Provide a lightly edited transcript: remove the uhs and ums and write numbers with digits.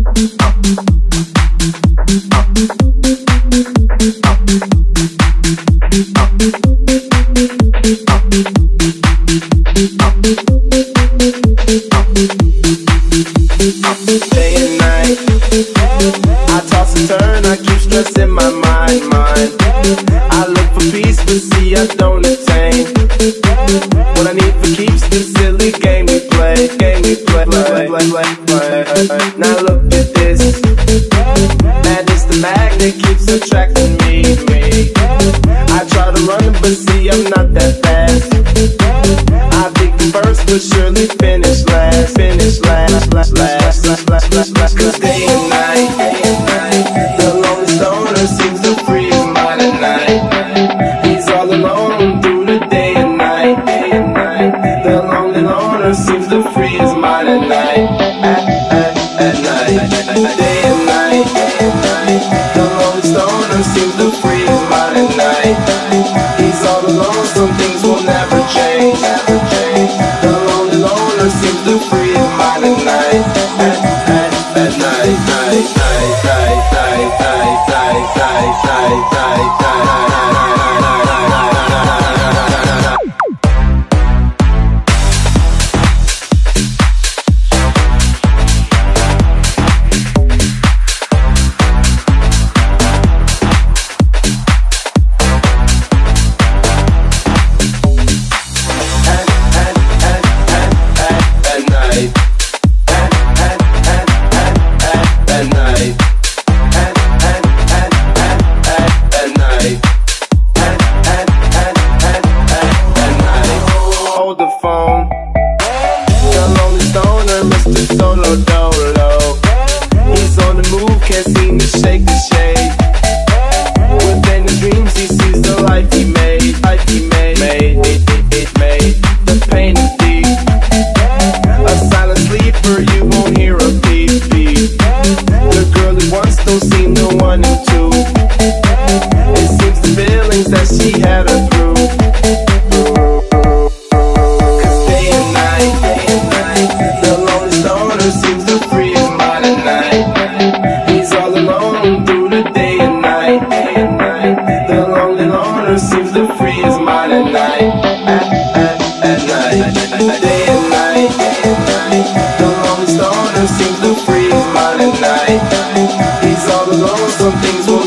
Day and night, I toss and turn, I keep stress in my mind. I look for peace, but see I don't attain. What I need for keeps the silly game we play. Now look at this, madness the magnet keeps attracting me. I try to run, but see I'm not that fast. I think first, but surely finish last. Cause day and night, the lonely stoner seems to free his mind at night. He's all alone through the day and night. The lonely loner seems to free his mind at night. At night, day and night, the lonely stoner seems to free his mind at night. He's all alone, some things will never change. The lonely loner seems to free his mind at night. At night. Mr. Solo Dolo, he's on the move, can't seem to shake the shade. Within the dreams he sees the life he made. The pain is deep, a silent sleeper, you won't hear a beep. The girl he wants don't seem the one who two. It seems the feelings that she had her through. Seems to free his mind at night. He's all alone through the day and night. The lonely loner seems to free his mind at night. At night, day and night. The lonely stoner seems to free his mind at night. He's all alone, some things will